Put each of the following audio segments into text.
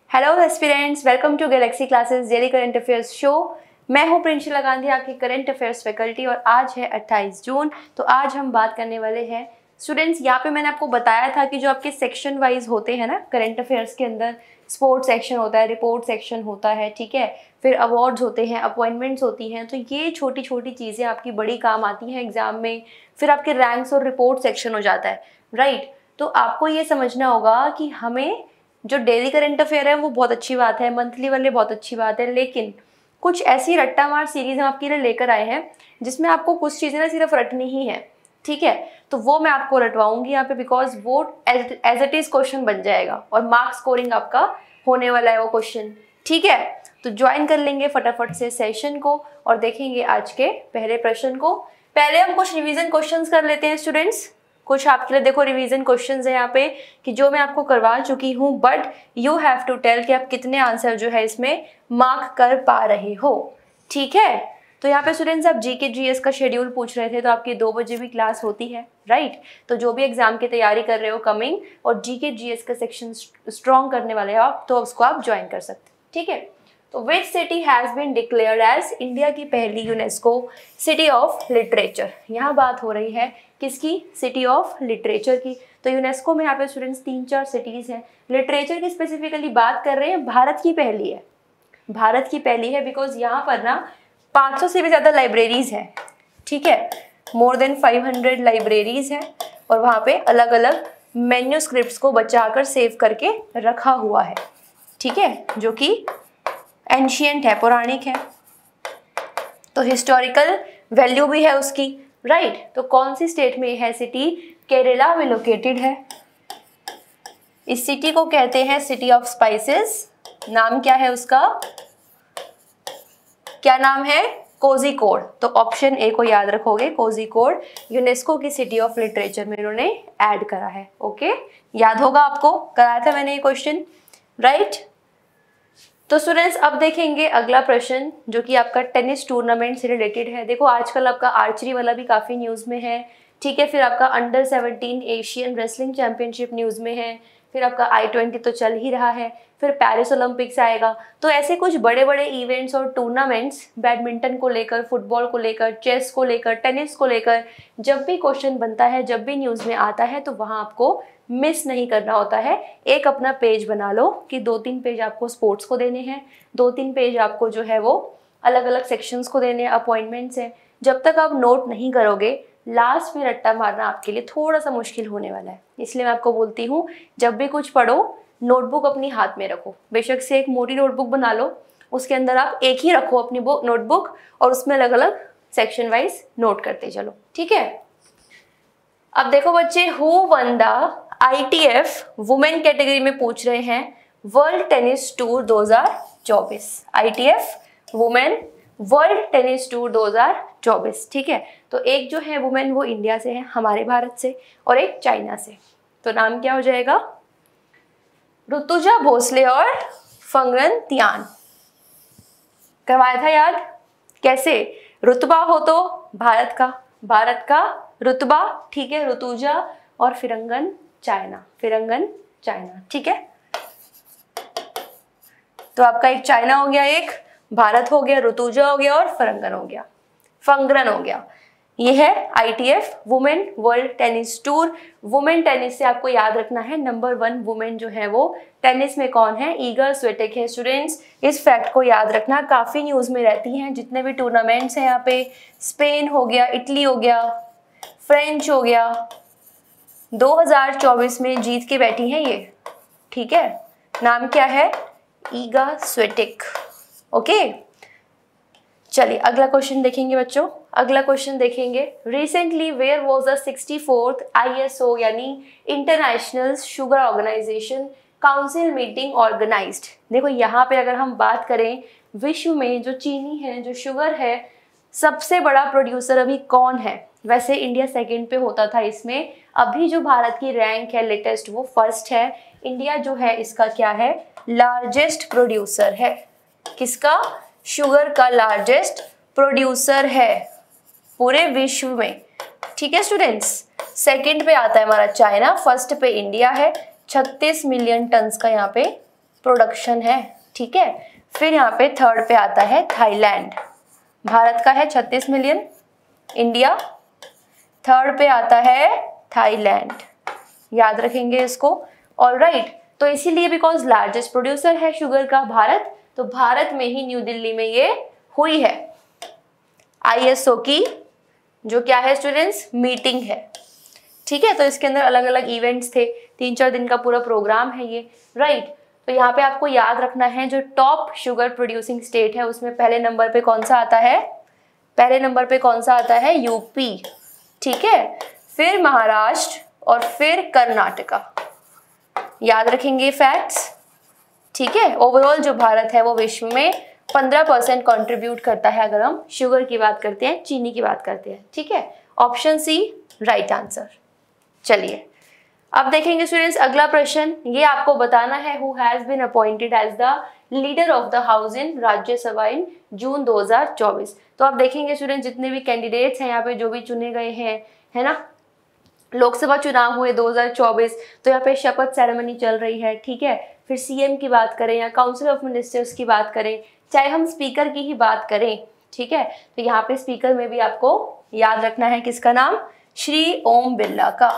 Hello aspirants, welcome to Galaxy classes daily current affairs show. मैं हूं प्रिंशिला गांधी, आपकी current affairs faculty, और आज है 28 जून। तो आज हम बात करने वाले हैं स्टूडेंट्स, यहाँ पे मैंने आपको बताया था कि जो आपके सेक्शन वाइज होते हैं ना करंट अफेयर्स के अंदर, स्पोर्ट्स सेक्शन होता है, रिपोर्ट सेक्शन होता है, ठीक है, फिर अवार्ड्स होते हैं, अपॉइंटमेंट्स होती हैं। तो ये छोटी छोटी चीज़ें आपकी बड़ी काम आती हैं एग्जाम में। फिर आपके रैंक्स और रिपोर्ट सेक्शन हो जाता है, राइट। तो आपको ये समझना होगा कि हमें जो डेली करंट अफेयर है वो बहुत अच्छी बात है, मंथली वाले बहुत अच्छी बात है, लेकिन कुछ ऐसी रट्टा मार सीरीज हम आपके लिए लेकर आए हैं जिसमें आपको कुछ चीज़ें ना सिर्फ रटनी ही है, ठीक है। तो वो मैं आपको रटवाऊंगी यहाँ पे, बिकॉज वो एज इट इज क्वेश्चन बन जाएगा और मार्क स्कोरिंग आपका होने वाला है वो क्वेश्चन, ठीक है। तो ज्वाइन कर लेंगे फटाफट से सेशन को और देखेंगे आज के पहले प्रश्न को। पहले हम कुछ रिवीजन क्वेश्चंस कर लेते हैं स्टूडेंट्स। कुछ आपके लिए देखो रिवीजन क्वेश्चंस है यहाँ पे कि जो मैं आपको करवा चुकी हूँ, but you have to tell कि आप कितने आंसर जो है इसमें मार्क कर पा रहे हो, ठीक है। तो यहाँ पे स्टूडेंट्स आप जीके जीएस का शेड्यूल पूछ रहे थे, तो आपकी 2 बजे भी क्लास होती है, राइट। तो जो भी एग्जाम की तैयारी कर रहे हो कमिंग, और जीके जीएस का सेक्शन स्ट्रॉन्ग करने वाले हो आप, तो उसको आप ज्वाइन कर सकते, ठीक है। तो which city has been declared as India की पहली यूनेस्को सिटी ऑफ लिटरेचर। यहाँ बात हो रही है किसकी? सिटी ऑफ लिटरेचर की। तो यूनेस्को में यहाँ पे स्टूडेंट्स 3-4 सिटीज़ हैं। लिटरेचर की स्पेसिफिकली बात कर रहे हैं, भारत की पहली है, भारत की पहली है, बिकॉज यहाँ पर ना 500 से भी ज़्यादा लाइब्रेरीज़ हैं, ठीक है। मोर देन 500 लाइब्रेरीज़ हैं और वहाँ पे अलग अलग मैन्यूस्क्रिप्ट्स को बचाकर सेव करके रखा हुआ है, ठीक है, जो कि एंशियंट है, पौराणिक है, तो हिस्टोरिकल वैल्यू भी है उसकी, राइट। तो कौन सी स्टेट में है सिटी? केरला में लोकेटेड है। इस सिटी को कहते हैं सिटी ऑफ स्पाइसेस। नाम क्या है उसका? क्या नाम है? कोझिकोड। तो ऑप्शन ए को याद रखोगे, कोझिकोड यूनेस्को की सिटी ऑफ लिटरेचर में इन्होंने ऐड करा है, ओके। याद होगा आपको, कराया था मैंने ये क्वेश्चन, राइट। तो स्टूडेंट्स अब देखेंगे अगला प्रश्न जो कि आपका टेनिस टूर्नामेंट से रिलेटेड है। देखो आजकल आपका आर्चरी वाला भी काफ़ी न्यूज़ में है, ठीक है। फिर आपका under 17 Asian wrestling championship news में है। फिर आपका I-20 तो चल ही रहा है। फिर पेरिस ओलंपिक्स आएगा। तो ऐसे कुछ बड़े बड़े इवेंट्स और टूर्नामेंट्स बैडमिंटन को लेकर, फुटबॉल को लेकर, चेस को लेकर, टेनिस को लेकर जब भी क्वेश्चन बनता है, जब भी न्यूज़ में आता है, तो वहाँ आपको मिस नहीं करना होता है। एक अपना पेज बना लो कि 2-3 पेज आपको स्पोर्ट्स को देने हैं, 2-3 पेज आपको जो है वो अलग अलग सेक्शंस को देने हैं, अपॉइंटमेंट्स हैं। जब तक आप नोट नहीं करोगे, लास्ट में रट्टा मारना आपके लिए थोड़ा सा मुश्किल होने वाला है। इसलिए मैं आपको बोलती हूँ, जब भी कुछ पढ़ो नोटबुक अपनी हाथ में रखो। बेशक से एक मोटी नोटबुक बना लो, उसके अंदर आप एक ही रखो अपनी नोटबुक, और उसमें अलग अलग सेक्शन वाइज नोट करते चलो, ठीक है। अब देखो बच्चे, who won the ITF women category में पूछ रहे हैं world tennis tour 2024। ITF women world tennis tour 2024, ठीक है। तो एक जो है वुमेन वो इंडिया से है, हमारे भारत से, और एक चाइना से। तो नाम क्या हो जाएगा? ऋतुजा भोसले और फंगन तियान। करवाया था याद? कैसे? रुतबा हो तो भारत का रुतबा, ठीक है, ऋतुजा, और फिरंगन चाइना, ठीक है। तो आपका एक चाइना हो गया, एक भारत हो गया, ऋतुजा हो गया, और फंगन हो गया। ये है ITF women world tennis tour. Women tennis से आपको याद रखना है, नंबर 1 वुमेन जो है वो टेनिस में कौन है? ईगा स्विएटेक है। स्टूडेंट्स इस फैक्ट को याद रखना, काफ़ी न्यूज़ में रहती हैं जितने भी टूर्नामेंट्स हैं यहाँ पे। स्पेन हो गया, इटली हो गया, फ्रेंच हो गया, 2024 में जीत के बैठी हैं ये, ठीक है। नाम क्या है? Iga Swiatek, okay. चलिए अगला क्वेश्चन देखेंगे बच्चों। अगला क्वेश्चन देखेंगे, recently where was the 64th ISO यानी international sugar organization council meeting organized. देखो यहाँ पे अगर हम बात करें, विश्व में जो चीनी है, जो शुगर है, सबसे बड़ा प्रोड्यूसर अभी कौन है? वैसे इंडिया सेकंड पे होता था इसमें, अभी जो भारत की रैंक है लेटेस्ट वो फर्स्ट है। इंडिया जो है इसका क्या है? लार्जेस्ट प्रोड्यूसर है। किसका? शुगर का लार्जेस्ट प्रोड्यूसर है पूरे विश्व में, ठीक है स्टूडेंट्स। सेकंड पे आता है हमारा चाइना, फर्स्ट पे इंडिया है। 36 मिलियन टन्स का यहाँ पे प्रोडक्शन है, ठीक है। फिर यहाँ पे थर्ड पे आता है थाईलैंड, भारत का है 36 मिलियन, इंडिया। थर्ड पे आता है थाईलैंड, याद रखेंगे इसको। ऑलराइट, तो इसीलिए बिकॉज लार्जेस्ट प्रोड्यूसर है शुगर का भारत, तो भारत में ही न्यू दिल्ली में ये हुई है ISO की जो क्या है स्टूडेंट्स, मीटिंग है, ठीक है। तो इसके अंदर अलग अलग इवेंट्स थे, 3-4 दिन का पूरा प्रोग्राम है ये, राइट। तो यहाँ पे आपको याद रखना है जो टॉप शुगर प्रोड्यूसिंग स्टेट है उसमें पहले नंबर पे कौन सा आता है, पहले नंबर पे कौन सा आता है, यूपी, ठीक है। फिर महाराष्ट्र और फिर कर्नाटका, याद रखेंगे फैक्ट्स, ठीक है। ओवरऑल जो भारत है वो विश्व में 15% कंट्रीब्यूट करता है अगर हम शुगर की बात करते हैं, चीनी की बात करते हैं, ठीक है। Option C right answer. चलिए अब देखेंगे स्टूडेंट्स अगला प्रश्न, ये आपको बताना है who has been appointed as the leader of the house in Rajya Sabha इन जून 2024। तो आप देखेंगे स्टूडेंट जितने भी कैंडिडेट्स हैं यहाँ पे जो भी चुने गए हैं, है ना, लोकसभा चुनाव हुए 2024, तो यहाँ पे शपथ सेरेमनी चल रही है, ठीक है। फिर CM की बात करें या काउंसिल ऑफ मिनिस्टर्स की बात करें, चाहे हम स्पीकर की ही बात करें, ठीक है। तो यहाँ पे स्पीकर में भी आपको याद रखना है किसका नाम, श्री ओम बिरला का,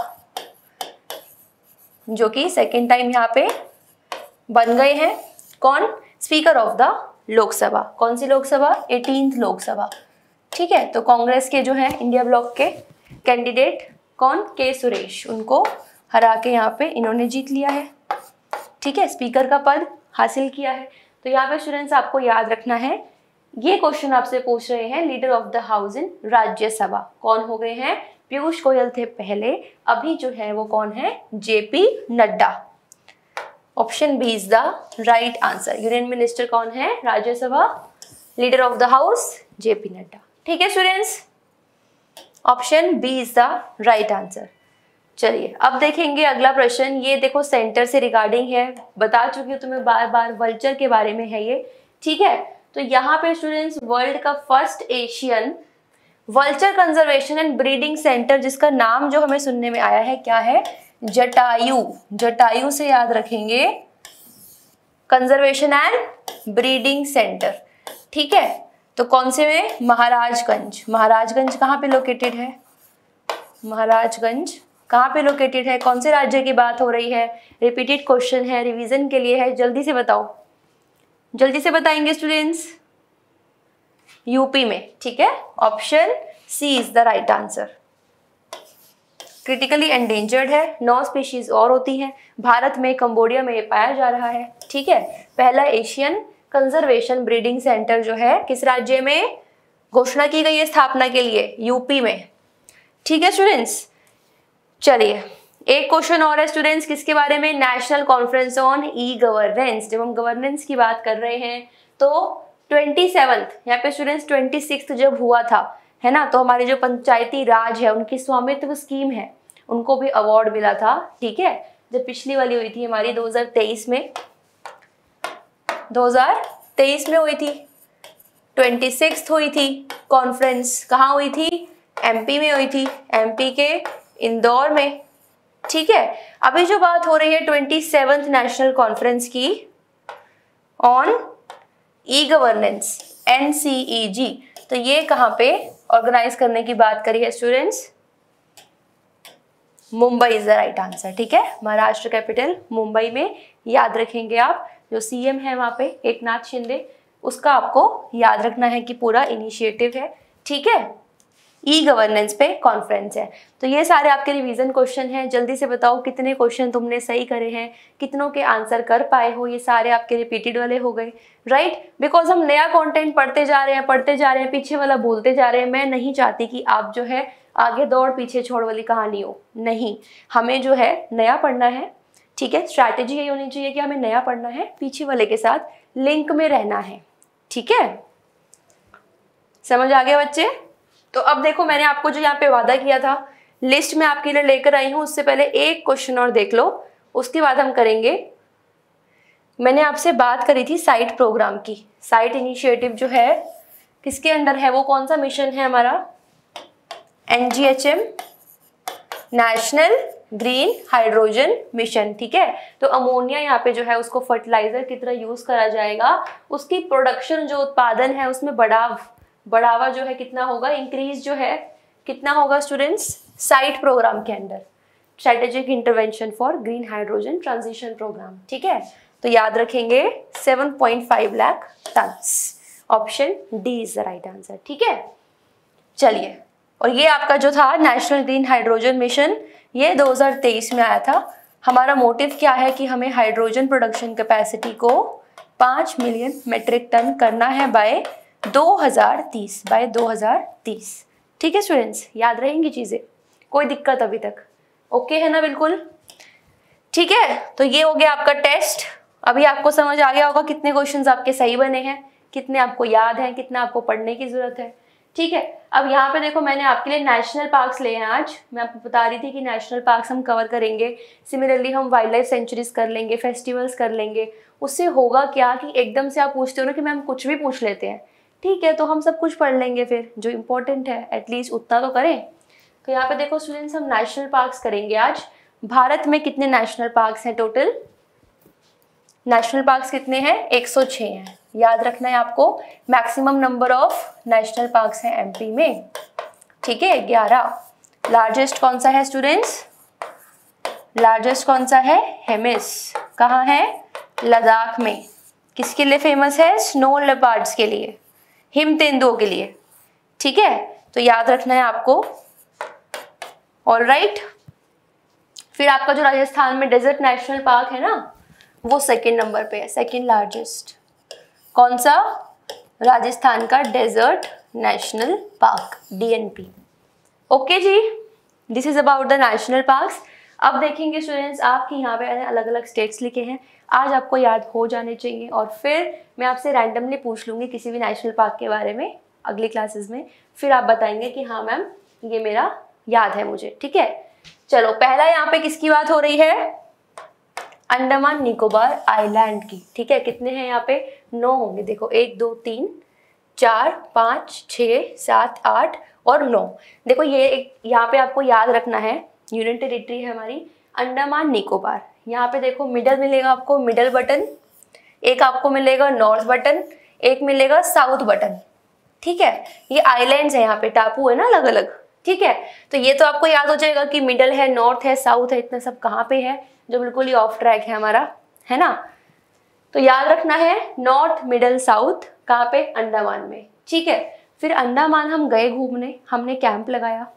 जो कि सेकेंड टाइम यहाँ पे बन गए हैं। कौन, स्पीकर ऑफ द लोकसभा, कौन सी लोकसभा, 18th लोकसभा, ठीक है। तो कांग्रेस के जो है इंडिया ब्लॉक के कैंडिडेट कौन, के सुरेश, उनको हरा के यहाँ पे इन्होंने जीत लिया है, ठीक है, स्पीकर का पद हासिल किया है। तो यहाँ पे स्टूडेंट्स आपको याद रखना है, ये क्वेश्चन आपसे पूछ रहे हैं leader of the house in Rajya Sabha कौन हो गए हैं, पीयूष गोयल थे पहले, अभी जो है वो कौन है, JP Nadda. Option B is the right answer. Union minister कौन है Rajya Sabha, leader of the house JP Nadda, ठीक है students. Option B is the right answer. चलिए अब देखेंगे अगला प्रश्न, ये देखो सेंटर से रिगार्डिंग है, बता चुकी हूँ तुम्हें बार बार, वल्चर के बारे में है ये, ठीक है। तो यहाँ पे स्टूडेंट्स वर्ल्ड का first Asian vulture conservation and breeding centre, जिसका नाम जो हमें सुनने में आया है क्या है, जटायु, जटायु से याद रखेंगे, कंजर्वेशन एंड ब्रीडिंग सेंटर, ठीक है। तो कौन से में, महाराजगंज, महाराजगंज कहाँ पे लोकेटेड है, महाराजगंज कहाँ पे लोकेटेड है, कौन से राज्य की बात हो रही है, रिपीटेड क्वेश्चन है, रिवीजन के लिए है, जल्दी से बताओ, जल्दी से बताएंगे स्टूडेंट्स, यूपी में, ठीक है। Option C is the right answer. Critically endangered है, 9 स्पीशीज और होती हैं, भारत में कंबोडिया में ये पाया जा रहा है, ठीक है। पहला एशियन कंजर्वेशन ब्रीडिंग सेंटर जो है किस राज्य में घोषणा की गई है स्थापना के लिए, यूपी में, ठीक है स्टूडेंट्स। चलिए एक क्वेश्चन और है स्टूडेंट्स, किसके बारे में, नेशनल कॉन्फ्रेंस ऑन ई-गवर्नेंस। जब हम गवर्नेंस की बात कर रहे हैं तो 27th यहाँ पे स्टूडेंट्स 26th जब हुआ था, है ना, तो हमारी जो पंचायती राज है उनकी स्वामित्व स्कीम है, उनको भी अवार्ड मिला था, ठीक है। जब पिछली वाली हुई थी हमारी 2023 में, 2023 में हुई थी, 26th हुई थी कॉन्फ्रेंस, कहाँ हुई थी, MP में हुई थी, MP के इंदौर में, ठीक है। अभी जो बात हो रही है 27th नेशनल कॉन्फ्रेंस की ऑन ई-गवर्नेंस, NCEG, तो ये कहाँ पे ऑर्गेनाइज करने की बात करी है students, Mumbai is the right answer, ठीक है। महाराष्ट्र कैपिटल मुंबई में, याद रखेंगे आप, जो CM है वहाँ पे एकनाथ शिंदे, उसका आपको याद रखना है कि पूरा इनिशिएटिव है, ठीक है। ई-गवर्नेंस पे कॉन्फ्रेंस है। तो ये सारे आपके रिवीजन क्वेश्चन हैं, जल्दी से बताओ कितने क्वेश्चन तुमने सही करे हैं, कितनों के आंसर कर पाए हो, ये सारे आपके रिपीटेड वाले हो गए, राइट। बिकॉज हम नया कंटेंट पढ़ते जा रहे हैं, पीछे वाला भूलते जा रहे हैं। मैं नहीं चाहती कि आप जो है आगे दौड़ पीछे छोड़ वाली कहानी हो, नहीं, हमें जो है नया पढ़ना है, ठीक है। स्ट्रैटेजी यही होनी चाहिए कि हमें नया पढ़ना है, पीछे वाले के साथ लिंक में रहना है, ठीक है। समझ आ गया बच्चे। तो अब देखो मैंने आपको जो यहाँ पे वादा किया था, लिस्ट में आपके लिए लेकर आई हूँ, उससे पहले एक क्वेश्चन और देख लो, उसके बाद हम करेंगे। मैंने आपसे बात करी थी साइट प्रोग्राम की, साइट इनिशिएटिव जो है किसके अंडर है, वो कौन सा मिशन है हमारा, NGHM, national green hydrogen mission, ठीक है। तो अमोनिया यहाँ पे जो है उसको फर्टिलाइजर की तरह यूज करा जाएगा, उसकी प्रोडक्शन जो उत्पादन है उसमें बढ़ावा जो है कितना होगा, इंक्रीज जो है कितना होगा स्टूडेंट्स, साइट प्रोग्राम के under, strategic intervention for green hydrogen transition programme, ठीक है। तो याद रखेंगे 7.5 lakh tons, option D is the right answer, ठीक है। चलिए, और ये आपका जो था नेशनल ग्रीन हाइड्रोजन मिशन, ये 2023 में आया था। हमारा मोटिव क्या है कि हमें हाइड्रोजन प्रोडक्शन कैपेसिटी को 5 मिलियन मेट्रिक टन करना है बाय 2030, ठीक है स्टूडेंट्स, याद रहेंगी चीजें, कोई दिक्कत अभी तक, ओके है ना, बिल्कुल ठीक है। तो ये हो गया आपका टेस्ट। अभी आपको समझ आ गया होगा कितने क्वेश्चंस आपके सही बने हैं, कितने आपको याद हैं, कितना आपको पढ़ने की जरूरत है, ठीक है। अब यहाँ पे देखो मैंने आपके लिए नेशनल पार्क्स लिए हैं आज, मैं आपको बता रही थी कि नेशनल पार्क्स हम कवर करेंगे, सिमिलरली हम वाइल्ड लाइफ सेंचुरीज कर लेंगे, फेस्टिवल्स कर लेंगे। उससे होगा क्या कि एकदम से आप पूछते हो ना कि मैम कुछ भी पूछ लेते हैं, ठीक है, तो हम सब कुछ पढ़ लेंगे, फिर जो इम्पोर्टेंट है एटलीस्ट उतना तो करें। तो यहाँ पे देखो स्टूडेंट्स, हम नेशनल पार्क्स करेंगे आज। भारत में कितने नेशनल पार्क्स हैं टोटल, नेशनल पार्क्स कितने हैं, 106 हैं, याद रखना है आपको। Maximum number of national parks हैं एमपी में, ठीक है, 11। लार्जेस्ट कौन सा है स्टूडेंट्स, लार्जेस्ट कौन सा है, हेमिस, कहाँ है, लद्दाख में। किसके लिए फेमस है, स्नो लेपर्ड्स के लिए, हिम तेंदुओं के लिए, ठीक है, तो याद रखना है आपको। ऑलराइट, फिर आपका जो राजस्थान में डेजर्ट नेशनल पार्क है ना, वो सेकंड नंबर पे है, सेकंड लार्जेस्ट। कौन सा, राजस्थान का desert national park, DNP, okay ji. This is about the national parks. अब देखेंगे स्टूडेंट्स, आपके यहाँ पे अलग अलग स्टेट्स लिखे हैं, आज आपको याद हो जाने चाहिए, और फिर मैं आपसे रैंडमली पूछ लूँगी किसी भी नेशनल पार्क के बारे में अगली क्लासेस में, फिर आप बताएंगे कि हाँ मैम ये मेरा याद है मुझे, ठीक है। चलो, पहला यहाँ पे किसकी बात हो रही है, अंडमान निकोबार आइलैंड की, ठीक है। कितने हैं यहाँ पे, 9 होंगे, देखो 1 2 3 4 5 6 7 8 और 9। देखो ये एक यहाँ पे आपको याद रखना है, यूनियन टेरिटरी है हमारी अंडमान निकोबार। यहाँ पे देखो मिडल मिलेगा आपको, मिडल बटन, एक आपको मिलेगा नॉर्थ बटन, एक मिलेगा साउथ बटन, ठीक है। ये आइलैंड्स है, यहाँ पे टापू है ना अलग अलग, ठीक है। तो ये तो आपको याद हो जाएगा कि मिडल है, नॉर्थ है, साउथ है, इतना सब कहाँ पे है, जो बिल्कुल ही ऑफ ट्रैक है हमारा, है ना। तो याद रखना है नॉर्थ मिडल साउथ, कहाँ पे, अंडमान में, ठीक है। फिर अंडमान हम गए घूमने, हमने कैंप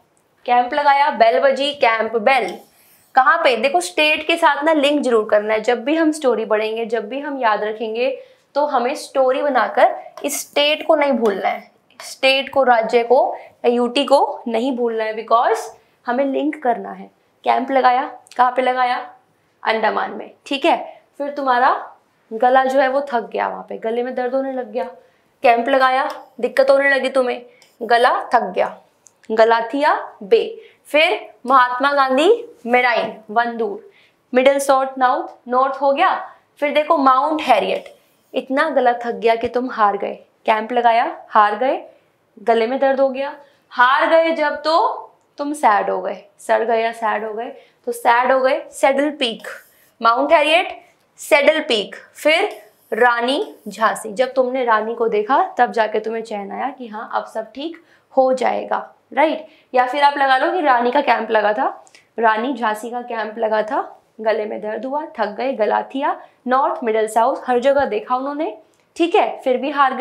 लगाया, बेल बजी, कैंप बेल, कहाँ पे, देखो स्टेट के साथ ना लिंक जरूर करना है। जब भी हम स्टोरी पढ़ेंगे, जब भी हम याद रखेंगे, तो हमें स्टोरी बनाकर इस स्टेट को नहीं भूलना है, स्टेट को, राज्य को, यूटी को नहीं भूलना है, बिकॉज हमें लिंक करना है। कैंप लगाया, कहाँ पे लगाया, अंडमान में, ठीक है। फिर तुम्हारा गला जो है वो थक गया, वहाँ पे गले में दर्द होने लग गया, कैंप लगाया, दिक्कत होने लगी तुम्हें, गला थक गया, गलाथिया बे। फिर Mahatma Gandhi marine, Wandoor, middle south north हो गया। फिर देखो माउंट हैरियट, इतना गला थक गया कि तुम हार गए, कैंप लगाया, हार गए, गले में दर्द हो गया, हार गए जब तो तुम सैड हो गए, सड़ गए या सैड हो गए, तो सैड हो गए, saddle peak, Mount Harriet, saddle peak. फिर रानी झांसी, जब तुमने रानी को देखा तब जाके तुम्हें चैन आया कि हाँ अब सब ठीक हो जाएगा, राइट। या फिर आप लगा लो कि रानी का कैंप लगा था, रानी झांसी का कैंप लगा था, गले में दर्द हुआ, थक गए, गलाथिया, नॉर्थ मिडल साउथ हर जगह देखा उन्होंने, ठीक है। फिर भी हार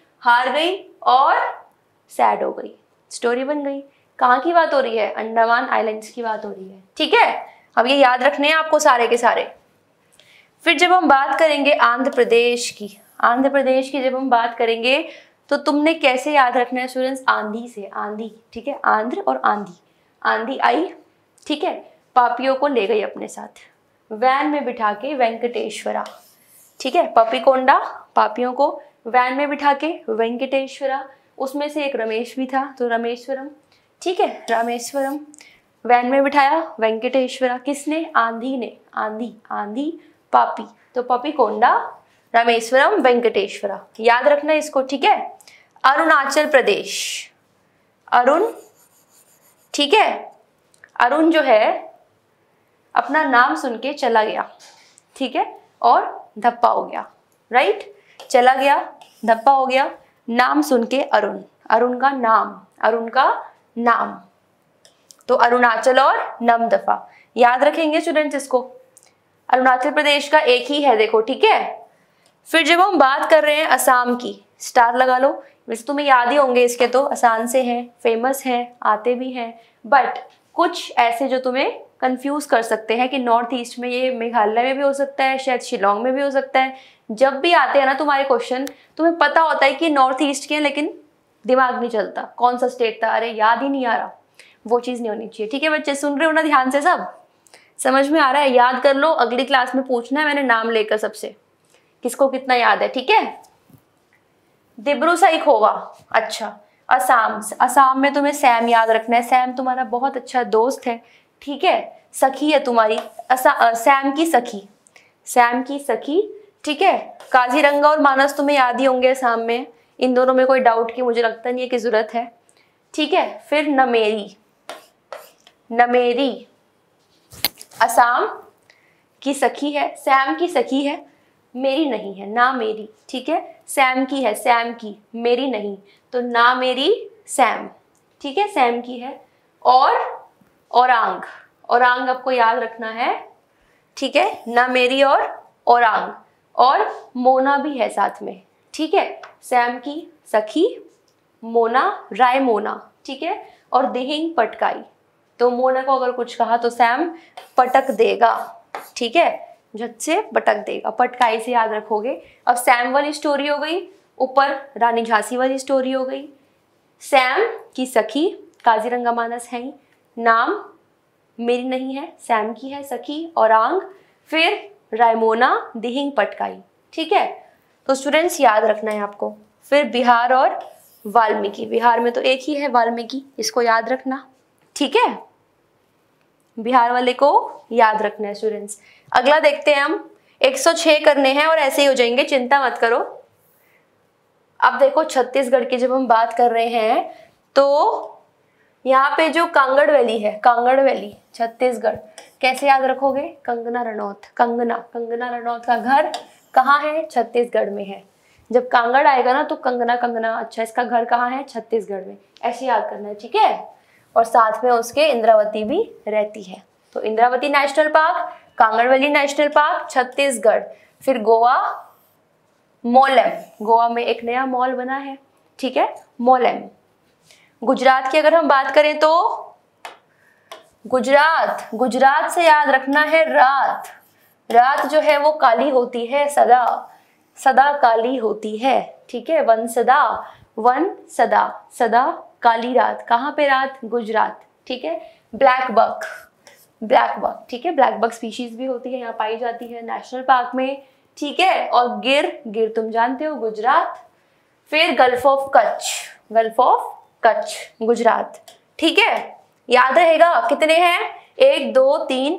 गई और सैड हो गई, स्टोरी बन गई। कहाँ की बात हो रही है, अंडमान आइलैंड्स की बात हो रही है, ठीक है। अब ये याद रखने हैं आपको सारे के सारे। फिर जब हम बात करेंगे आंध्र प्रदेश की जब हम बात करेंगे, तो तुमने कैसे याद रखना है स्टूडेंट्स, आंधी से, आंधी, ठीक है, आंध्र और आंधी आई, ठीक है। पापियों को ले गई अपने साथ, वैन में बिठा के वेंकटेश्वरा, ठीक है, पपीकोंडा, पापियों को वैन में बिठा के वेंकटेश्वरा, उसमें से एक रमेश भी था तो रामेश्वरम, ठीक है, रामेश्वरम, वैन में बिठाया वेंकटेश्वरा, किसने, आंधी ने, आंधी पापी, तो पपीकोंडा, रामेश्वरम, वेंकटेश्वरा, याद रखना इसको, ठीक है। अरुणाचल प्रदेश, अरुण, ठीक है, अरुण जो है अपना नाम सुन के चला गया, ठीक है, और धप्पा हो गया, राइट। चला गया, धप्पा हो गया, नाम सुन के अरुण, अरुण का नाम, अरुण का नाम, तो अरुणाचल और नमदफा याद रखेंगे स्टूडेंट्स इसको। अरुणाचल प्रदेश का एक ही है देखो, ठीक है। फिर जब हम बात कर रहे हैं असम की, स्टार लगा लो, वैसे तुम्हें याद ही होंगे इसके, तो आसान से हैं, फेमस हैं, आते भी हैं, बट कुछ ऐसे जो तुम्हें कंफ्यूज कर सकते हैं कि नॉर्थ ईस्ट में, ये मेघालय में भी हो सकता है, शायद शिलोंग में भी हो सकता है। जब भी आते हैं ना तुम्हारे क्वेश्चन, तुम्हें पता होता है कि नॉर्थ ईस्ट के हैं, लेकिन दिमाग नहीं चलता कौन सा स्टेट था, अरे याद ही नहीं आ रहा, वो चीज़ नहीं होनी चाहिए, ठीक है बच्चे। सुन रहे हो ना ध्यान से, सब समझ में आ रहा है, याद कर लो, अगली क्लास में पूछना है मैंने नाम लेकर सबसे, किसको कितना याद है, ठीक है। दिब्रू सईखोवा, अच्छा। असम, असम में तुम्हें सैम याद रखना है, सैम तुम्हारा बहुत अच्छा दोस्त है, ठीक है, सखी है तुम्हारी, सैम की सखी, सैम की सखी, ठीक है। काजीरंगा और मानस तुम्हें याद ही होंगे असम में, इन दोनों में कोई डाउट की मुझे लगता नहीं है कि जरूरत है, ठीक है। फिर नमेरी, नमेरी असम की सखी है, सैम की सखी है, मेरी नहीं है, ना मेरी, ठीक है। सैम की है, सैम की, मेरी नहीं, तो ना मेरी सैम, ठीक है, सैम की है। और औरांग, औरांग आपको याद रखना है, ठीक है, ना मेरी और औरांग, और मोना भी है साथ में, ठीक है। सैम की सखी मोना, राय मोना, ठीक है, और दिहिंग पटकाई, तो मोना को अगर कुछ कहा तो सैम पटक देगा, ठीक है, झट से पटक देगा, पटकाई से याद रखोगे। अब सैम वाली स्टोरी हो गई, ऊपर रानी झांसी वाली स्टोरी हो गई, सैम की सखी, काजीरंगा मानस है, नाम मेरी नहीं है, सैम की है सखी, औरांग, फिर रायमोना, दिहिंग पटकाई, ठीक है। तो स्टूडेंट्स याद रखना है आपको। फिर बिहार और वाल्मीकि, बिहार में तो एक ही है वाल्मीकि, इसको याद रखना, ठीक है, बिहार वाले को याद रखना है स्टूडेंट्स। अगला देखते हैं हम, 106 करने हैं और ऐसे ही हो जाएंगे, चिंता मत करो। अब देखो छत्तीसगढ़ की जब हम बात कर रहे हैं, तो यहाँ पे जो कांगड़ वैली है, कांगड़ वैली छत्तीसगढ़, कैसे याद रखोगे, कंगना रनौत, कंगना, कंगना रनौत का घर कहाँ है, छत्तीसगढ़ में है। जब कांगड़ आएगा ना तो कंगना, कंगना, अच्छा इसका घर कहाँ है, छत्तीसगढ़ में, ऐसे याद करना है, ठीक है। और साथ में उसके इंद्रावती भी रहती है, तो Indravati national park, Kanger valley national park, Chhattisgarh. फिर गोवा, मोलेम, गोवा में एक नया मॉल बना है, ठीक है, मोलेम। गुजरात की अगर हम बात करें तो गुजरात, गुजरात से याद रखना है रात, रात जो है वो काली होती है, सदा, सदा काली होती है, ठीक है, वन सदा, वन सदा, सदा काली रात, कहाँ पे रात, गुजरात, ठीक है। ब्लैक बक, ब्लैक बक, ठीक है, ब्लैक बक स्पीशीज भी होती है, यहाँ पाई जाती है नेशनल पार्क में, ठीक है। और गिर, गिर तुम जानते हो, गुजरात। फिर gulf of Kutch, gulf of Kutch, Gujarat, ठीक है, याद रहेगा। कितने हैं, 1 2 3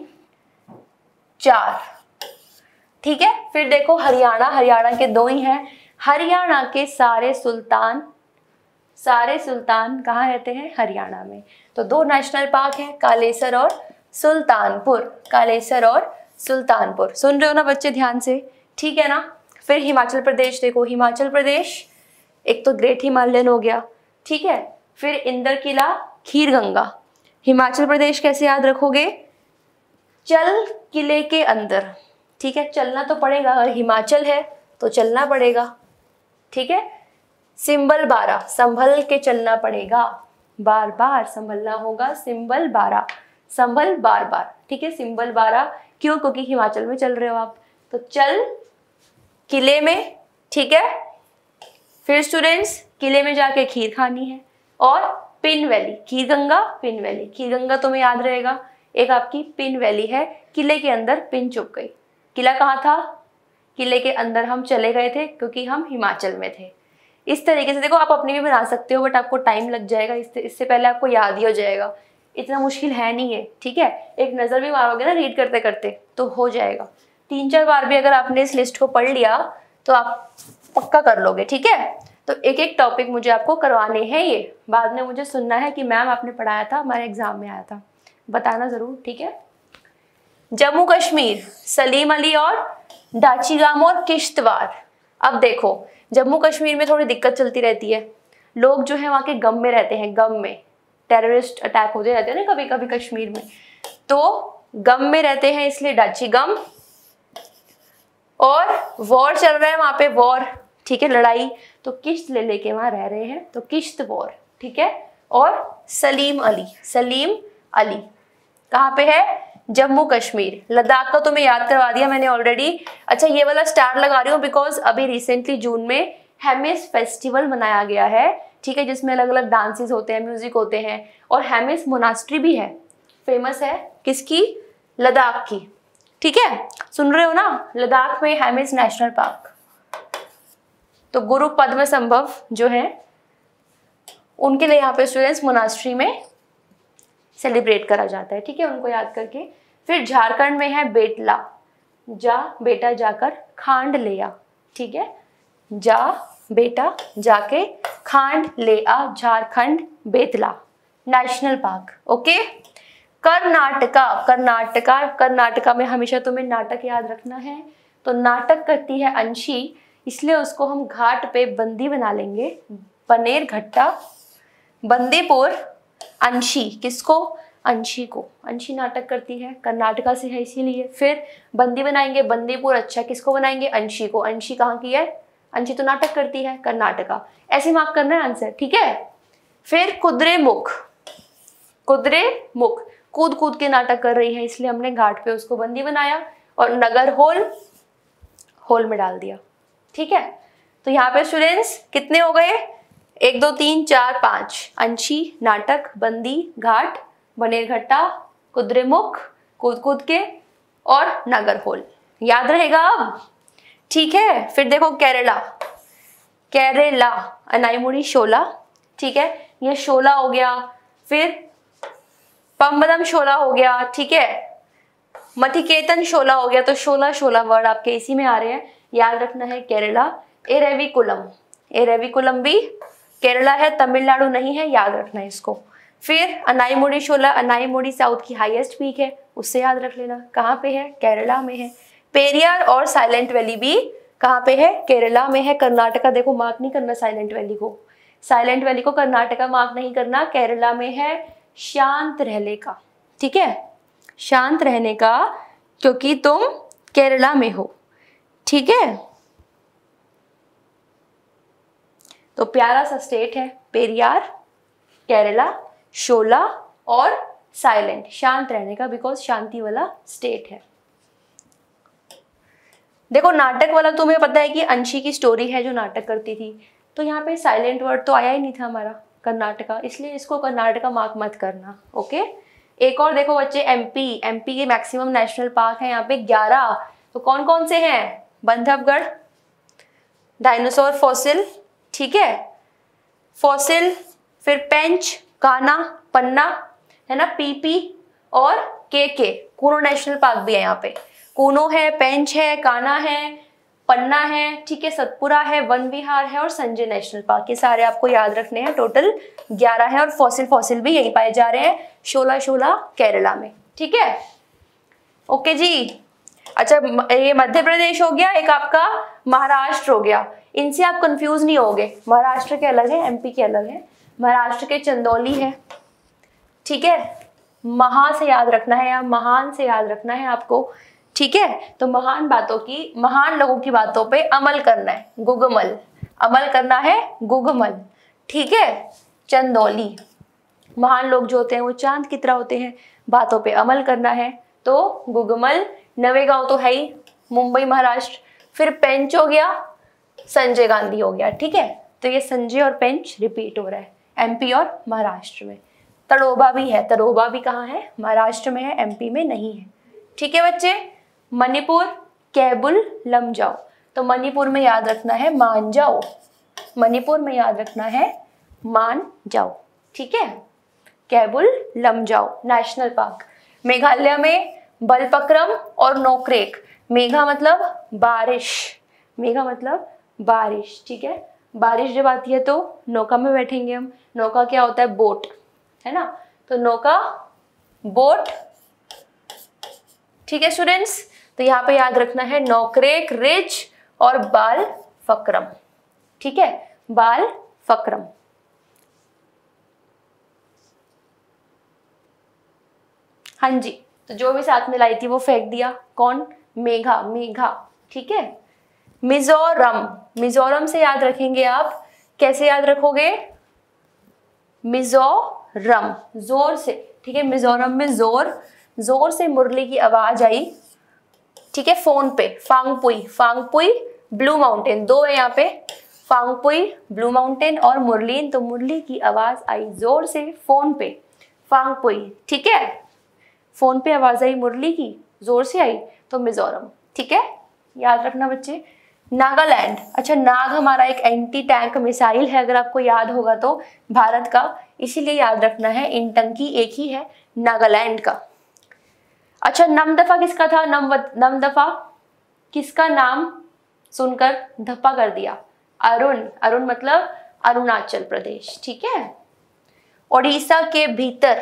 4, ठीक है। फिर देखो हरियाणा, हरियाणा के 2 ही हैं, हरियाणा के सारे सुल्तान, सारे सुल्तान कहाँ रहते हैं, हरियाणा में, तो 2 नेशनल पार्क हैं, कालेसर और सुल्तानपुर, कालेसर और सुल्तानपुर। सुन रहे हो ना बच्चे ध्यान से, ठीक है ना। फिर हिमाचल प्रदेश देखो, हिमाचल प्रदेश एक तो ग्रेट हिमालयन हो गया, ठीक है। फिर इंदर किला, खीर गंगा, हिमाचल प्रदेश कैसे याद रखोगे, चल किले के अंदर, ठीक है, चलना तो पड़ेगा, अगर हिमाचल है तो चलना पड़ेगा, ठीक है। सिंबल बारा, संभल के चलना पड़ेगा, बार बार संभलना होगा, सिंबल बारा, संभल बार बार, ठीक है, सिंबल बारा, क्यों, क्योंकि हिमाचल में चल रहे हो आप, तो चल किले में, ठीक है। फिर स्टूडेंट्स किले में जाके खीर खानी है, और पिन वैली, खीर गंगा, पिन वैली, खीर गंगा तुम्हें याद रहेगा, एक आपकी पिन वैली है, किले के अंदर पिन चुप गई, किला कहाँ था, किले के अंदर हम चले गए थे क्योंकि हम हिमाचल में थे। इस तरीके से देखो आप अपनी भी बना सकते हो, बट आपको टाइम लग जाएगा, इससे पहले आपको याद ही हो जाएगा, इतना मुश्किल है नहीं है, ठीक है। एक नज़र भी मारोगे ना रीड करते करते तो हो जाएगा, 3-4 बार भी अगर आपने इस लिस्ट को पढ़ लिया तो आप पक्का कर लोगे, ठीक है। तो एक एक टॉपिक मुझे आपको करवाने हैं, ये बाद में मुझे सुनना है कि मैम आपने पढ़ाया था, हमारे एग्जाम में आया था, बताना ज़रूर, ठीक है। जम्मू कश्मीर सलीम अली और दाचिगाम और किश्तवाड़। अब देखो जम्मू कश्मीर में थोड़ी दिक्कत चलती रहती है, लोग जो है वहाँ के गम में रहते हैं, गम में टेररिस्ट अटैक होते रहते हैं ना कभी कभी कश्मीर में, तो गम में रहते हैं इसलिए दाचिगम। और वॉर चल रहा है वहाँ पे, वॉर, ठीक है, लड़ाई, तो किश्त ले लेके वहाँ रह रहे हैं, तो किश्तवाड़, ठीक है। और सलीम अली, सलीम अली कहाँ पे है? जम्मू कश्मीर। लद्दाख का तो मैं याद करवा दिया मैंने ऑलरेडी। अच्छा ये वाला स्टार लगा रही हूँ बिकॉज अभी रिसेंटली जून में हेमिस फेस्टिवल मनाया गया है, ठीक है, जिसमें अलग अलग डांसेस होते हैं, म्यूजिक होते हैं, और हेमिस मोनास्ट्री भी है, फेमस है, किसकी? लद्दाख की, ठीक है, सुन रहे हो ना, लद्दाख में हेमिस नेशनल पार्क। तो गुरु पद्म संभव जो है उनके लिए यहाँ पे स्टूडेंट्स मोनास्ट्री में सेलिब्रेट करा जाता है, ठीक है, उनको याद करके। फिर झारखंड में है बेटला, जा बेटा जाकर खांड ले आ, ठीक है, जा बेटा जाके खांड ले आ, Jharkhand Betla national park, okay. Karnataka, Karnataka, Karnataka में हमेशा तुम्हें नाटक याद रखना है, तो नाटक करती है अंशी, इसलिए उसको हम घाट पे बंदी बना लेंगे, बनेर घट्टा, बंदीपुर, अंशी, किसको? अंशी को, अंशी नाटक करती है, कर्नाटका से है इसीलिए। फिर बंदी बनाएंगे बंदीपुर, अच्छा किसको बनाएंगे? अंशी को। अंशी कहाँ की है? अंशी तो नाटक करती है, कर्नाटका। ऐसे मार्क करना है आंसर, ठीक है। फिर कुद्रेमुख, कुद्रेमुख कूद कूद के नाटक कर रही है इसलिए हमने घाट पे उसको बंदी बनाया, और नगर होल, होल में डाल दिया, ठीक है। तो यहाँ पे स्टूडेंट्स कितने हो गए? 1 2 3 4 5, अंशी, नाटक, बंदी, घाट, बनेरघट्टा, कुद्रेमुख, कूद कूद के, और नगर होल। याद रहेगा अब, ठीक है। फिर देखो केरला, केरला अनाईमुड़ी शोला, ठीक है, ये शोला हो गया। फिर पम्बदम शोला हो गया, ठीक है, मथिकेतन शोला हो गया। तो शोला शोला वर्ड आपके इसी में आ रहे हैं, याद रखना है केरला। एरेविकुलम, एरेविकुलम भी केरला है, तमिलनाडु नहीं है, याद रखना है इसको। फिर अनाईमुड़ी शोला, अनाईमुड़ी साउथ की हाईएस्ट पीक है, उससे याद रख लेना, कहाँ पे है? केरला में है। पेरियार और साइलेंट वैली भी कहाँ पे है? केरला में है। कर्नाटका देखो मार्क नहीं करना साइलेंट वैली को, साइलेंट वैली को कर्नाटका मार्क नहीं करना, केरला में है। शांत रहने का, ठीक है, शांत रहने का, क्योंकि तुम केरला में हो, ठीक है। तो प्यारा सा स्टेट है पेरियार, केरला, शोला और साइलेंट, शांत रहने का, बिकॉज शांति वाला स्टेट है। देखो नाटक वाला तुम्हें पता है कि अंशी की स्टोरी है जो नाटक करती थी, तो यहाँ पे साइलेंट वर्ड तो आया ही नहीं था हमारा कर्नाटका, इसलिए इसको कर्नाटका मार्क मत करना, ओके। एक और देखो बच्चे, एमपी, एमपी के मैक्सिमम नेशनल पार्क है यहाँ पे 11, तो कौन कौन से हैं? बंधवगढ़, डायनासोर फॉसिल, ठीक है, फॉसिल, फिर पेंच, कान्हा, पन्ना, है ना, पीपी और के, कूनो नेशनल पार्क भी है यहाँ पे, कूनो है, पेंच है, कान्हा है, पन्ना है, ठीक है, सतपुरा है, वन विहार है और संजय नेशनल पार्क, ये सारे आपको याद रखने हैं। टोटल 11 है, और फॉसिल फॉसिल भी यही पाए जा रहे हैं, शोला शोला केरला में, ठीक है, ओके जी। अच्छा ये मध्य प्रदेश हो गया, एक आपका महाराष्ट्र हो गया, इनसे आप कंफ्यूज नहीं होगे, महाराष्ट्र के अलग है, एमपी के अलग है। महाराष्ट्र के चंदौली है, ठीक है, महा से याद रखना है या महान से याद रखना है आपको, ठीक है। तो महान बातों की, महान लोगों की बातों पे अमल करना है, गुगमल, अमल करना है गुगमल, ठीक है। चंदौली, महान लोग जो होते हैं वो चांद की तरह होते हैं, बातों पे अमल करना है तो गुगमल। नवेगांव तो है ही, मुंबई महाराष्ट्र। फिर पेंच हो गया, संजय गांधी हो गया, ठीक है। तो ये संजय और पेंच रिपीट हो रहा है एमपी और महाराष्ट्र में। तड़ोबा भी है, तड़ोबा भी कहाँ है? महाराष्ट्र में है, एमपी में नहीं है, ठीक है बच्चे। मणिपुर, कैबुल लमजाओ, तो मणिपुर में याद रखना है मान जाओ, मणिपुर में याद रखना है मान जाओ, ठीक है। Keibul Lamjao national park. मेघालय में बलपक्रम और नोक्रेक, मेघा मतलब बारिश, मेघा मतलब बारिश, ठीक है। बारिश जब आती है तो नौका में बैठेंगे हम, नौका क्या होता है? बोट, है ना, तो नौका, बोट, ठीक है स्टूडेंट्स, तो यहाँ पे याद रखना है नोकरेक, रिज और बाल फक्रम। ठीक है, बाल फक्रम। हाँ जी, तो जो भी साथ में लाई थी वो फेंक दिया। कौन? मेघा, मेघा। ठीक है, मिजोरम, मिजोरम से याद रखेंगे आप। कैसे याद रखोगे? मिजोरम, जोर से। ठीक है, मिजोरम में जोर, जोर से मुरली की आवाज आई। ठीक है, फोन पे फांगपुई, फांगपुई ब्लू माउंटेन, दो है यहाँ पे, फांगपुई ब्लू माउंटेन और मुरलीन, तो मुरली की आवाज आई जोर से फोन पे, फांगपुई। ठीक है, फोन पे आवाज आई मुरली की, जोर से आई, तो मिजोरम। ठीक है, याद रखना बच्चे। नागालैंड, अच्छा नाग हमारा एक एंटी टैंक मिसाइल है, अगर आपको याद होगा तो, भारत का, इसीलिए याद रखना है। इंटंकी एक ही है, नागालैंड का। अच्छा, नमदफा किसका था? नमदफा किसका नाम सुनकर धप्पा कर दिया? अरुण, अरुण मतलब अरुणाचल प्रदेश। ठीक है, ओडिशा के भीतर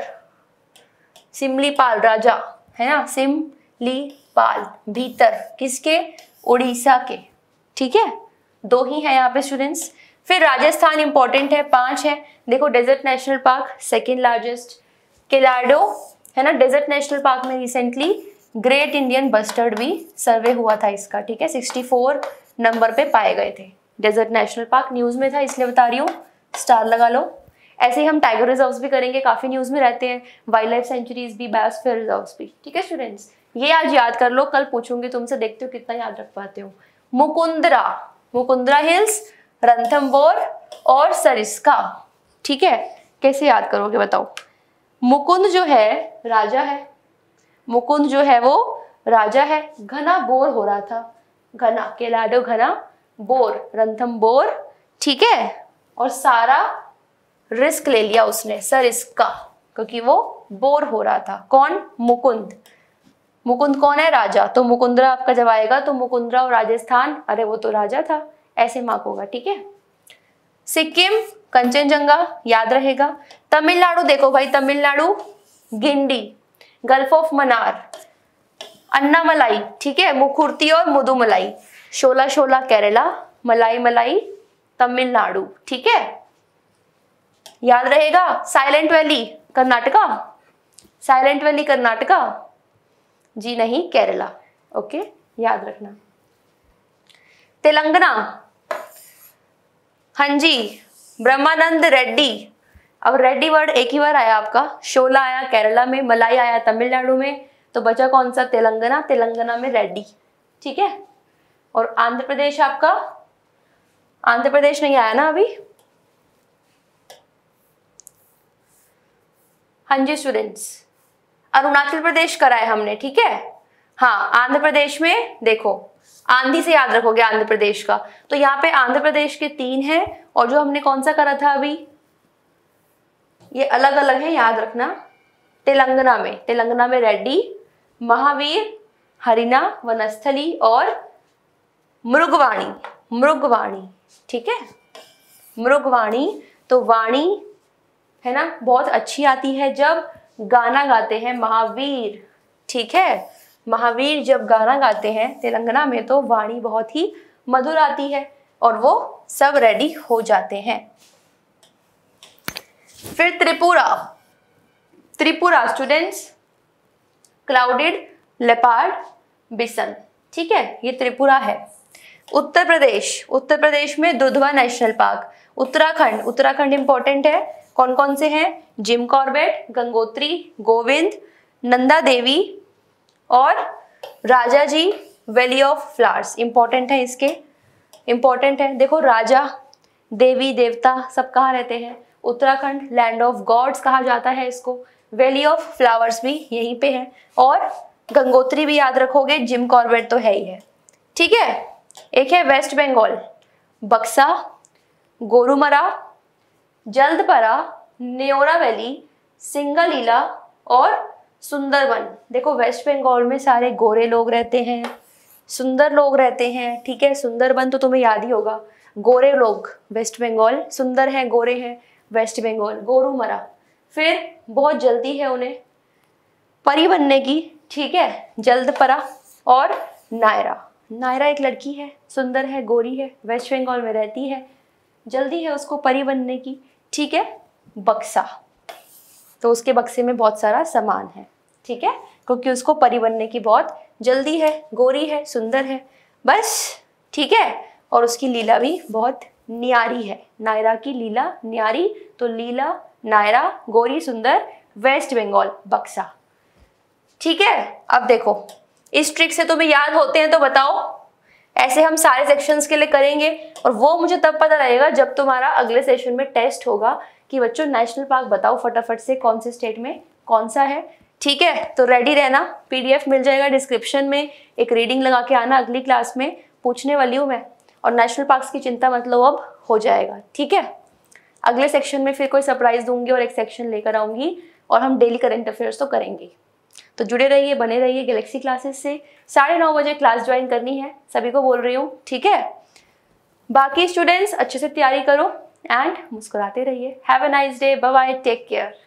सिमलीपाल राजा है ना, सिमलीपाल, भीतर किसके? उड़ीसा के। ठीक है, दो ही है यहाँ पे स्टूडेंट्स। फिर राजस्थान इंपॉर्टेंट है, 5 है। देखो, desert national park second largest, Keoladeo है ना, डेजर्ट नेशनल पार्क में रिसेंटली ग्रेट इंडियन बस्टर्ड भी सर्वे हुआ था इसका। ठीक है, 64 नंबर पे पाए गए थे। डेजर्ट नेशनल पार्क न्यूज में था, इसलिए बता रही हूँ, स्टार लगा लो। ऐसे ही हम टाइगर रिजर्व्स भी करेंगे, काफी न्यूज में रहते हैं, वाइल्ड लाइफ सेंचुरीज भी, बायोस्फीयर रिजर्व्स भी। ठीक है स्टूडेंट्स, ये आज याद कर लो, कल पूछूंगी तुमसे, देखते हो कितना याद रख पाते हो। मुकुंदरा, मुकुंदरा हिल्स, रणथंबोर और सरिस्का। ठीक है, कैसे याद करोगे बताओ? मुकुंद जो है राजा है, मुकुंद जो है वो राजा है। घना बोर हो रहा था, घना, केलाडो घना, बोर रणथंबोर। ठीक है, और सारा रिस्क ले लिया उसने, सरिस्का, क्योंकि वो बोर हो रहा था। कौन? मुकुंद। मुकुंद कौन है? राजा। तो मुकुंदरा आपका जब आएगा तो मुकुंदरा और राजस्थान, अरे वो तो राजा था, ऐसे मार्क होगा। ठीक है, सिक्किम कंचनजंगा, याद रहेगा। तमिलनाडु देखो भाई, तमिलनाडु गिंडी, गल्फ ऑफ मन्नार, अन्नामलाई। ठीक है, मुखुर्ती और मुदुमलाई, शोला शोला केरला, मलाई मलाई तमिलनाडु। ठीक है, याद रहेगा। Silent Valley Karnataka, Silent Valley Karnataka जी नहीं, केरला। ओके, याद रखना। तेलंगाना, हाँ जी, ब्रह्मानंद रेड्डी। अब रेड्डी वर्ड एक ही बार आया आपका, शोला आया केरला में, मलाई आया तमिलनाडु में, तो बचा कौन सा? तेलंगाना, तेलंगाना में रेड्डी। ठीक है, और आंध्र प्रदेश आपका, आंध्र प्रदेश नहीं आया ना अभी। हाँ जी स्टूडेंट्स, अरुणाचल प्रदेश कराए हमने। ठीक है, हाँ, आंध्र प्रदेश में देखो, आंधी से याद रखोगे आंध्र प्रदेश का, तो यहाँ पे आंध्र प्रदेश के 3 हैं, और जो हमने कौन सा करा था अभी, ये अलग अलग है, याद रखना। तेलंगाना में, तेलंगाना में रेड्डी, महावीर, हरिना, वनस्थली और मृगवाणी, मृगवाणी। ठीक है, मृगवाणी, तो वाणी है ना बहुत अच्छी आती है जब गाना गाते हैं महावीर। ठीक है, महावीर जब गाना गाते हैं तेलंगाना में, तो वाणी बहुत ही मधुर आती है, और वो सब रेडी हो जाते हैं। फिर Tripura, Tripura students, clouded leopard bison. ठीक है, ये त्रिपुरा है। उत्तर प्रदेश, उत्तर प्रदेश में Dudhwa national park. Uttarakhand, Uttarakhand important है, कौन कौन से हैं? जिम कॉर्बेट, गंगोत्री, गोविंद, नंदा देवी और Rajaji valley of flowers. Important है इसके, इंपॉर्टेंट है। देखो, राजा, देवी देवता सब कहाँ रहते हैं? उत्तराखंड, लैंड ऑफ गॉड्स कहा जाता है इसको। वैली ऑफ फ्लावर्स भी यहीं पे है, और गंगोत्री भी याद रखोगे, जिम कॉर्बेट तो है ही है। ठीक है, एक है वेस्ट बंगाल, बक्सा, गोरुमरा, जल्दपरा, न्योरा वैली, सिंगलीला और सुंदरबन। देखो, वेस्ट बंगाल में सारे गोरे लोग रहते हैं, सुंदर लोग रहते हैं। ठीक है, सुंदरबन तो तुम्हें याद ही होगा, गोरे लोग वेस्ट बंगाल, सुंदर हैं, गोरे हैं वेस्ट बंगाल, गोरुमरा। फिर बहुत जल्दी है उन्हें परी बनने की, ठीक है, जल्दपरा और नायरा। नायरा एक लड़की है, सुंदर है, गोरी है, वेस्ट बंगाल में रहती है, जल्दी है उसको परी बनने की। ठीक है, बक्सा, तो उसके बक्से में बहुत सारा सामान है, ठीक है, क्योंकि उसको परी बनने की बहुत जल्दी है, गोरी है, सुंदर है, बस। ठीक है, और उसकी लीला भी बहुत न्यारी है। नायरा की लीला न्यारी, तो लीला, नायरा, गोरी, सुंदर, वेस्ट बंगाल, बक्सा। ठीक है, अब देखो इस ट्रिक से तुम्हें याद होते हैं तो बताओ। ऐसे हम सारे सेक्शंस के लिए करेंगे और वो मुझे तब पता लगेगा जब तुम्हारा अगले सेशन में टेस्ट होगा कि बच्चों नेशनल पार्क बताओ फटाफट से कौन से स्टेट में कौन सा है। ठीक है, तो रेडी रहना, पीडीएफ मिल जाएगा डिस्क्रिप्शन में, एक रीडिंग लगा के आना, अगली क्लास में पूछने वाली हूँ मैं। और नेशनल पार्क्स की चिंता मतलब अब हो जाएगा। ठीक है, अगले सेक्शन में फिर कोई सरप्राइज दूंगी और एक सेक्शन लेकर आऊंगी और हम डेली करंट अफेयर्स तो करेंगे। तो जुड़े रहिए, बने रहिए गैलेक्सी क्लासेस से। 9:30 बजे क्लास ज्वाइन करनी है, सभी को बोल रही हूँ। ठीक है, बाकी स्टूडेंट्स अच्छे से तैयारी करो एंड मुस्कुराते रहिए। Have a nice day, bye bye, take care.